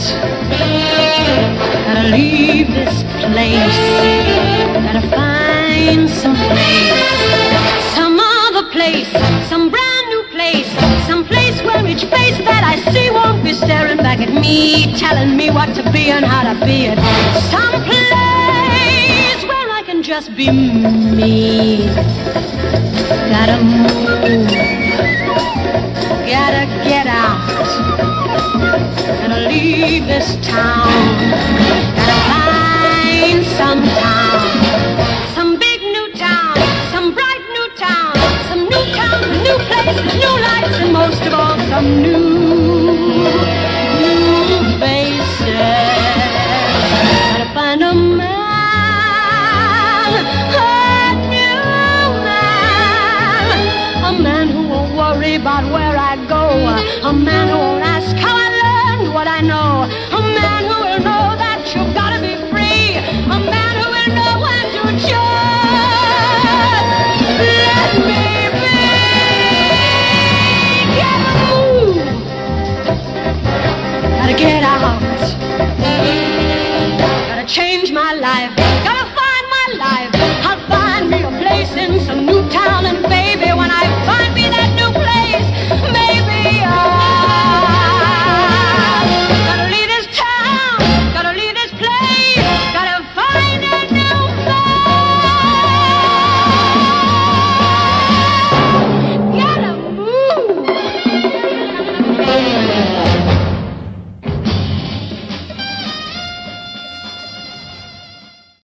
Gotta leave this place. Gotta find some place, some other place, some brand new place, some place where each face that I see won't be staring back at me, telling me what to be and how to be it. Some place where I can just be me. Gotta move, gotta get out, gotta leave this town, gotta find some town, some big new town, some bright new town, some new town, new place, new lights, and most of all, some new